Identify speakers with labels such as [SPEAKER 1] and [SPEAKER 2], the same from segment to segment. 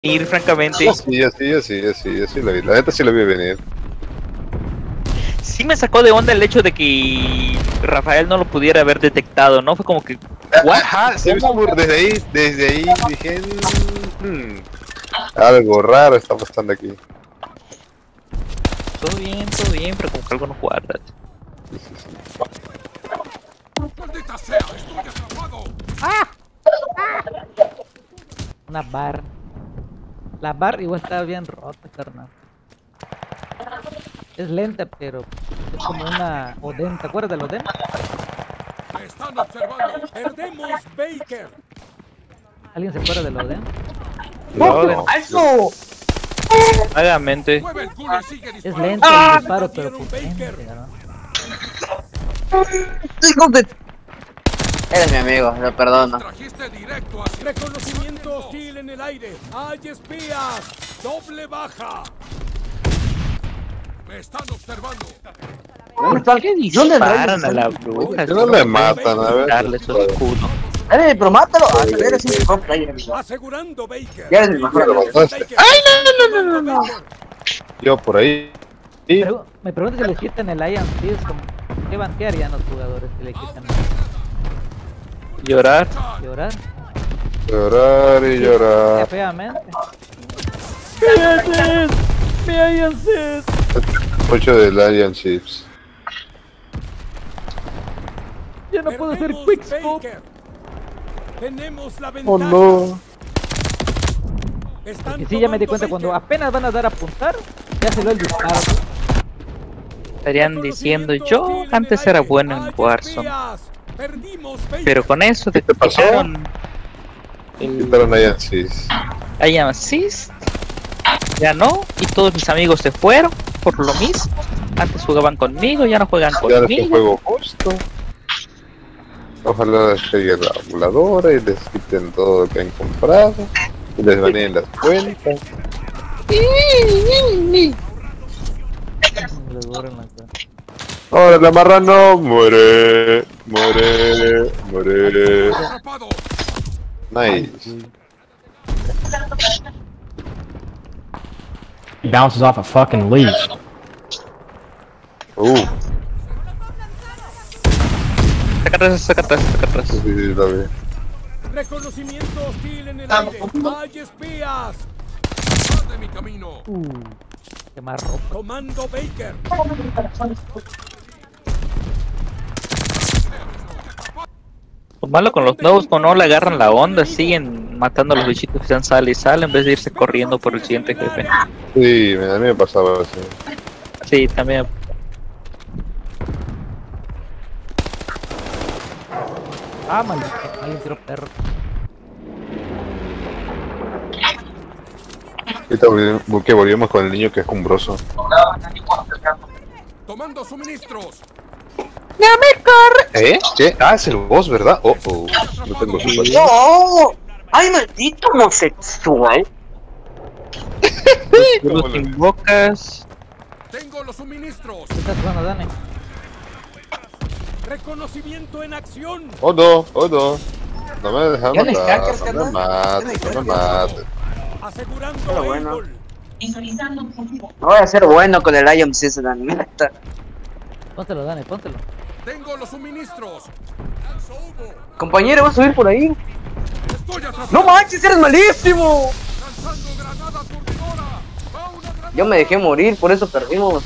[SPEAKER 1] Ir, francamente.
[SPEAKER 2] Sí, la vi. La neta sí la vi venir.
[SPEAKER 1] Sí me sacó de onda el hecho de que Rafael no lo pudiera haber detectado, ¿no? Fue como que...
[SPEAKER 2] Ajá, sí, desde ahí dije... algo raro está pasando aquí.
[SPEAKER 1] Todo bien, pero como que algo no cuadra.
[SPEAKER 3] ¡Maldita sea! ¡Estoy atrapado!
[SPEAKER 4] Una bar. La bar igual está bien rota, carnal. Es lenta, pero es como una Oden. ¿Te acuerdas del Oden?
[SPEAKER 3] ¡Me están observando! ¡Perdemos Baker!
[SPEAKER 4] ¿Alguien se acuerda del Oden?
[SPEAKER 2] No,
[SPEAKER 5] ¡Eso!
[SPEAKER 1] Vagamente.
[SPEAKER 3] ¡Mueve el culo y sigue
[SPEAKER 4] Es
[SPEAKER 3] disparando!
[SPEAKER 4] lento el disparo, pero potente, ¿no?
[SPEAKER 5] ¡Hijo de... Eres mi amigo, lo perdono.
[SPEAKER 3] Trajiste directo hacia... Reconocimiento hostil en el aire. ¡Hay espías! ¡Doble baja! ¡Me están observando!
[SPEAKER 5] ¿Dónde está el...
[SPEAKER 1] ¿Qué
[SPEAKER 5] ¿Dónde
[SPEAKER 1] disparan a la bruja?
[SPEAKER 2] que no le matan, a ver.
[SPEAKER 1] Darle su escudo.
[SPEAKER 5] Pero mátalo. A ver, eres un mejor player, amigo.
[SPEAKER 3] Asegurando Baker.
[SPEAKER 5] Ya eres el mejor.
[SPEAKER 2] Lo mataste.
[SPEAKER 3] ¡Ay, no!
[SPEAKER 2] Yo por ahí. Y...
[SPEAKER 4] Pero me pregunto si le quitan el Iron Fist, como... ¿qué van a harían los jugadores si le quitan?
[SPEAKER 1] Llorar.
[SPEAKER 4] ¿Llorar?
[SPEAKER 2] llorar y llorar.
[SPEAKER 4] Feamente.
[SPEAKER 2] Mucho de Lion Chips.
[SPEAKER 4] Ya no puedo hacer
[SPEAKER 3] Perdemos
[SPEAKER 4] quickscope.
[SPEAKER 3] Baker. Tenemos la ventaja.
[SPEAKER 2] Oh no.
[SPEAKER 3] Están
[SPEAKER 4] Y sí, ya me di
[SPEAKER 3] tomando
[SPEAKER 4] cuenta, cuando
[SPEAKER 3] Baker.
[SPEAKER 4] apenas van a dar a apuntar, ya se lo el disparo.
[SPEAKER 1] Estarían diciendo, yo antes era bueno en Warzone.
[SPEAKER 3] Perdimos Baker.
[SPEAKER 1] Pero con eso te
[SPEAKER 2] ¿Qué pasó?
[SPEAKER 1] quitaron
[SPEAKER 2] Quitaron Lion Chips.
[SPEAKER 1] I am assist. Ya no, y todos mis amigos se fueron por lo mismo. Antes jugaban conmigo, ya no juegan
[SPEAKER 2] Ya no es un
[SPEAKER 1] conmigo.
[SPEAKER 2] juego justo. Ojalá les pegue la voladora y les quiten todo lo que han comprado. Y les baneen las cuentas. Ahora la marrano muere.
[SPEAKER 3] Atrapado.
[SPEAKER 2] Nice.
[SPEAKER 6] He bounces off a fucking leash.
[SPEAKER 1] Saca atrás.
[SPEAKER 2] Sí, lo vi.
[SPEAKER 3] Reconocimiento hostil en el aire. ¡Hay espías! ¡Sal de mi camino!
[SPEAKER 4] Qué más ropa.
[SPEAKER 3] Tomando Baker.
[SPEAKER 1] Lo malo con los nuevos, como no le agarran la onda, siguen matando a los bichitos que están sale y sale en vez de irse corriendo por el siguiente jefe.
[SPEAKER 2] Sí, a mí me pasaba así.
[SPEAKER 1] Sí, también.
[SPEAKER 4] Ah, maldito. Alguien tiró perro.
[SPEAKER 2] Ahorita volvimos con el niño que es cumbroso.
[SPEAKER 3] Tomando suministros.
[SPEAKER 2] ¿Eh? ¿Qué? Ah, es el boss, ¿verdad? Oh. No tengo super.
[SPEAKER 5] ¡No! ¡Ay, maldito homosexual!
[SPEAKER 1] Tú los invocas.
[SPEAKER 3] Tengo los suministros.
[SPEAKER 4] ¿Qué estás jugando, Dani?
[SPEAKER 3] Reconocimiento en acción.
[SPEAKER 2] Oh no. No me dejan
[SPEAKER 5] Ya le
[SPEAKER 2] matar.
[SPEAKER 5] hackers,
[SPEAKER 2] No me
[SPEAKER 5] carnal.
[SPEAKER 2] mates, no me mates.
[SPEAKER 3] Asegurando
[SPEAKER 5] Pero bueno.
[SPEAKER 3] Able.
[SPEAKER 5] No voy a ser bueno con el Ion Fist, la neta.
[SPEAKER 4] Póntelo, Dani, póntelo.
[SPEAKER 3] Tengo los suministros. Lanzo humo.
[SPEAKER 5] Compañero, ¿vas a subir por ahí?
[SPEAKER 3] Estoy atrapado.
[SPEAKER 5] ¡No manches, eres malísimo!
[SPEAKER 3] Lanzando granada aturdidora. Va una granada.
[SPEAKER 5] Yo me dejé morir, por eso perdimos.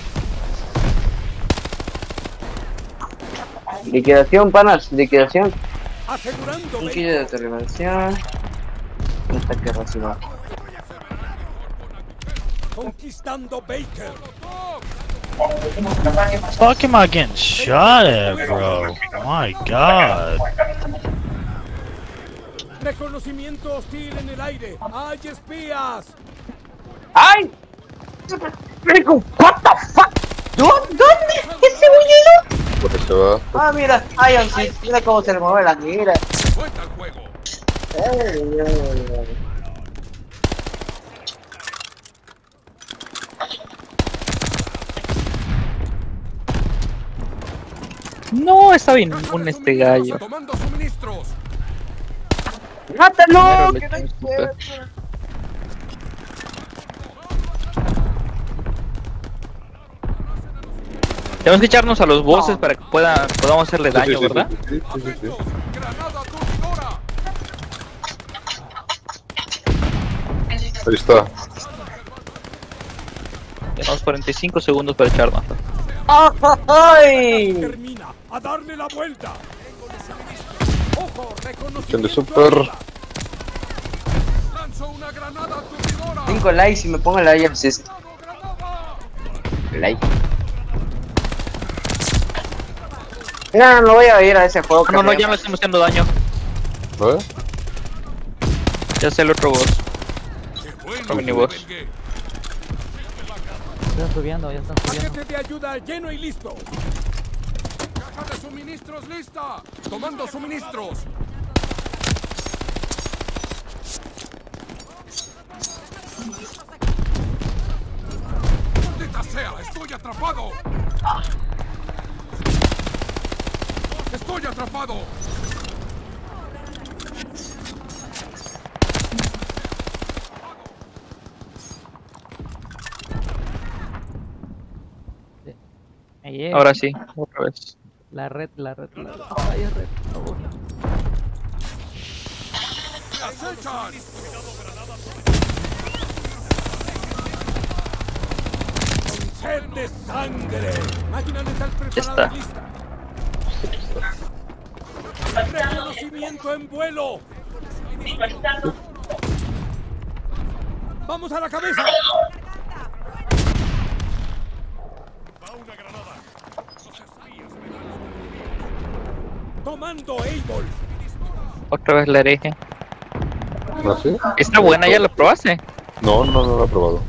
[SPEAKER 5] Liquidación, panas, liquidación.
[SPEAKER 3] Asegurando
[SPEAKER 5] Un
[SPEAKER 3] Baker.
[SPEAKER 5] kilo de determinación. Un ataque racional.
[SPEAKER 3] Conquistando Baker.
[SPEAKER 7] Fuck am I getting shot at, bro? My god.
[SPEAKER 3] Reconocimiento hostil en el aire. ¡Hay espías!
[SPEAKER 5] ¡Ay! Rico, what the fuck? ¿Dónde? ¿Ese güey?
[SPEAKER 2] Por eso va.
[SPEAKER 5] Ah, mira, Ion Fist, mira cómo se le mueve la mira.
[SPEAKER 3] Vuelta al juego.
[SPEAKER 1] No, está bien un este gallo.
[SPEAKER 3] Tomando suministros.
[SPEAKER 5] ¡Mátalo!
[SPEAKER 1] Primero le
[SPEAKER 5] que no hay
[SPEAKER 1] echamos puta.
[SPEAKER 5] cierto.
[SPEAKER 1] Tenemos que echarnos a los bosses para que podamos hacerle daño,
[SPEAKER 2] Sí, sí,
[SPEAKER 1] ¿verdad?
[SPEAKER 2] sí.
[SPEAKER 3] ¡Granada aturdidora!
[SPEAKER 2] Ahí está.
[SPEAKER 1] Tenemos 45 segundos para echarnos.
[SPEAKER 5] ¡Ay!
[SPEAKER 3] Termina. ¡A darle la vuelta! ¡Ojo!
[SPEAKER 2] Tiene
[SPEAKER 3] ¡Reconocimiento
[SPEAKER 2] super.
[SPEAKER 3] arriba! ¡Lanzo una granada aturdidora!
[SPEAKER 5] 5 likes y me pongo la IMCS. Like. No, no voy a ir a ese juego.
[SPEAKER 1] No, no,
[SPEAKER 5] que
[SPEAKER 1] ya no estamos haciendo daño.
[SPEAKER 2] ¿Eh?
[SPEAKER 1] Ya sé el otro boss.
[SPEAKER 3] ¡Qué bueno,
[SPEAKER 1] Otro miniboss.
[SPEAKER 3] Belgué!
[SPEAKER 4] Ya están subiendo, ya están subiendo.
[SPEAKER 3] Paquete de ayuda lleno y listo. Caja de suministros lista. Tomando suministros. ¡Maldita sea! ¡Estoy atrapado! ¡Estoy atrapado!
[SPEAKER 4] Me llega.
[SPEAKER 1] Ahora sí, otra vez.
[SPEAKER 4] La red. Ay, es red, por favor.
[SPEAKER 3] ¡Me acechan! ¡Sed de sangre! Máquina letal preparada
[SPEAKER 1] está.
[SPEAKER 3] y lista. ¡Reconocimiento en vuelo! ¡Vamos a la cabeza! ¡Tomando Able!
[SPEAKER 1] Otra vez la hereje.
[SPEAKER 2] ¿No sé?
[SPEAKER 1] Está buena, ¿ya la probaste?
[SPEAKER 2] No lo he probado.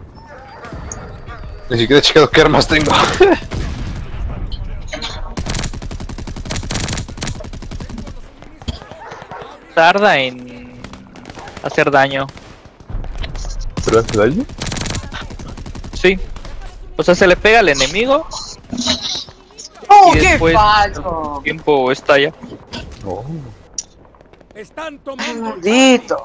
[SPEAKER 2] Ni siquiera he checado qué armas tengo.
[SPEAKER 1] Tarda en hacer daño.
[SPEAKER 2] ¿Pero hace daño?
[SPEAKER 1] Sí. O sea, se le pega al enemigo
[SPEAKER 5] ¡Oh,
[SPEAKER 1] y
[SPEAKER 5] qué
[SPEAKER 1] después
[SPEAKER 5] falso!
[SPEAKER 1] el tiempo estalla.
[SPEAKER 2] No.
[SPEAKER 3] ¡Están tomando!
[SPEAKER 5] ¡Maldito!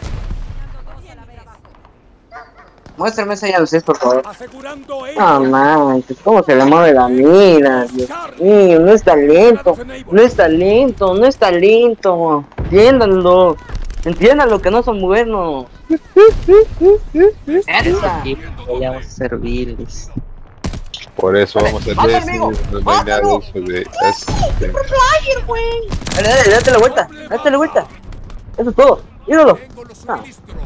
[SPEAKER 5] Muéstrame esa IMCS, por favor.
[SPEAKER 3] ¡Asegurando
[SPEAKER 5] No
[SPEAKER 3] Able!
[SPEAKER 5] manches, cómo se le mueve la mira, Dios mío, no está lento, no está lento, no está lento. Entiéndanlo que no son buenos. Esa.
[SPEAKER 1] Y vayamos a servirles.
[SPEAKER 2] Por eso vamos a
[SPEAKER 5] ¡Mátalo,
[SPEAKER 2] hacer
[SPEAKER 5] amigo!
[SPEAKER 2] no hay nada
[SPEAKER 5] ¡Mátalo!
[SPEAKER 2] sobre
[SPEAKER 5] Dale, date la vuelta, date la vuelta. Eso es todo, ídolo.
[SPEAKER 3] Tengo los
[SPEAKER 5] Ah.
[SPEAKER 3] suministros.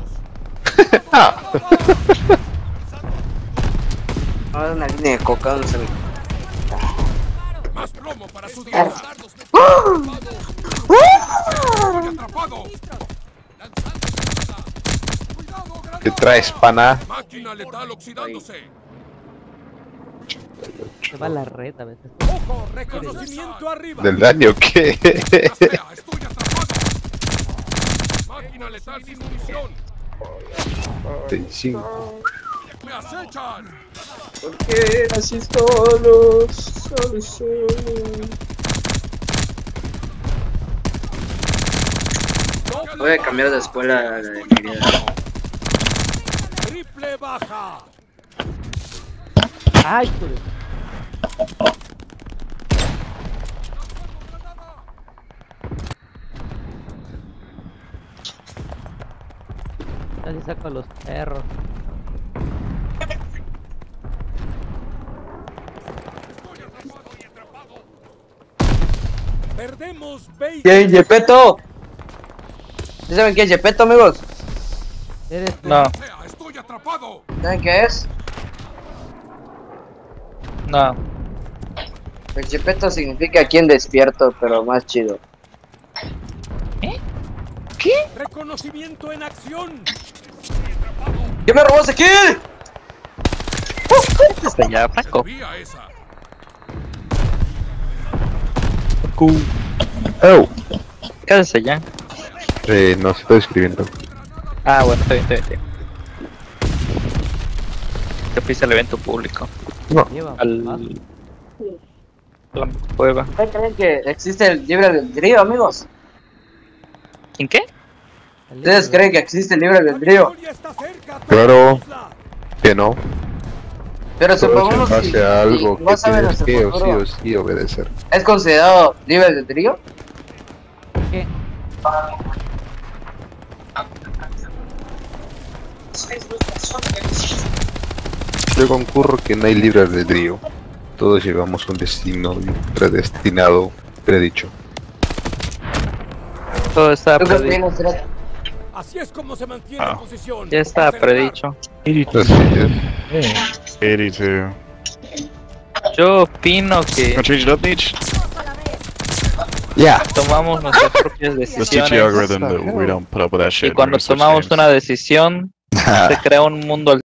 [SPEAKER 5] Ahora una línea de coca, no sé.
[SPEAKER 3] Más plomo para sus dardos. ¡Estoy atrapado! ¡Cuidado, granada!
[SPEAKER 2] ¿Qué traes, pana?
[SPEAKER 3] Máquina letal oxidándose.
[SPEAKER 4] Se va la red a veces.
[SPEAKER 3] ¡Ojo! ¡Reconocimiento arriba!
[SPEAKER 2] ¿Del daño qué?
[SPEAKER 3] ¡Estoy atrapado! ¡Máquina letal sin munición!
[SPEAKER 2] 35.
[SPEAKER 3] ¡Me acechan!
[SPEAKER 5] ¿Por qué así solos? Solos. Voy a cambiar de escuela de mi vida.
[SPEAKER 3] ¡Triple baja!
[SPEAKER 4] Ay, joder. Casi saco a los perros.
[SPEAKER 3] ¡Perdemos 20!
[SPEAKER 5] ¿Quién, Yepeto? ¿Sí saben quién es Yepeto, amigos?
[SPEAKER 4] Eres tú.
[SPEAKER 1] No,
[SPEAKER 3] ¡Estoy atrapado!
[SPEAKER 5] ¿Saben qué es?
[SPEAKER 1] no.
[SPEAKER 5] El Yepeto significa quien despierto, pero más chido.
[SPEAKER 3] ¡Reconocimiento en acción!
[SPEAKER 5] ¿Quién me robó ese kill?
[SPEAKER 1] Hasta allá, Franco.
[SPEAKER 3] Vía esa.
[SPEAKER 2] Oh.
[SPEAKER 1] ¿Qué haces allá?
[SPEAKER 2] No se estoy escribiendo.
[SPEAKER 1] Ah, bueno, está bien. Te fuiste al evento público.
[SPEAKER 4] Lleva más.
[SPEAKER 1] Al... la cueva.
[SPEAKER 5] ¿Ustedes creen que existe el libre albedrío, amigos?
[SPEAKER 1] ¿En qué?
[SPEAKER 4] El
[SPEAKER 5] ¿Ustedes
[SPEAKER 4] libro.
[SPEAKER 5] creen que existe el libre albedrío?
[SPEAKER 3] ¡La victoria está cerca!
[SPEAKER 2] Claro.
[SPEAKER 3] ¡Tomémosla!
[SPEAKER 2] Que no.
[SPEAKER 5] Pero
[SPEAKER 2] Todo
[SPEAKER 5] supongamos
[SPEAKER 2] en base a algo
[SPEAKER 5] si
[SPEAKER 2] que
[SPEAKER 5] vas a ver
[SPEAKER 2] tienes
[SPEAKER 5] nuestro
[SPEAKER 2] que o sí
[SPEAKER 5] futuro,
[SPEAKER 2] o sí obedecer.
[SPEAKER 5] ¿es considerado libre albedrío?
[SPEAKER 4] ¿Qué?
[SPEAKER 2] Yo concurro que no hay libre albedrío. Todos llevamos un destino predestinado, predicho.
[SPEAKER 1] Todo está
[SPEAKER 5] ¿Tú qué
[SPEAKER 1] predicho.
[SPEAKER 5] opinas, Drake?
[SPEAKER 3] Así es como se mantiene en posición.
[SPEAKER 1] Ya está
[SPEAKER 3] Acelerar.
[SPEAKER 1] predicho.
[SPEAKER 2] Así es.
[SPEAKER 8] 82.
[SPEAKER 1] Yo opino que
[SPEAKER 8] Gonna change it up, Nietzsche?
[SPEAKER 6] Yeah.
[SPEAKER 1] tomamos nuestras propias
[SPEAKER 8] Let's teach the
[SPEAKER 1] decisiones.
[SPEAKER 8] algorithm that we don't put up with that shit.
[SPEAKER 1] Y cuando
[SPEAKER 8] We're gonna switch
[SPEAKER 1] tomamos
[SPEAKER 8] games.
[SPEAKER 1] una decisión, se crea un mundo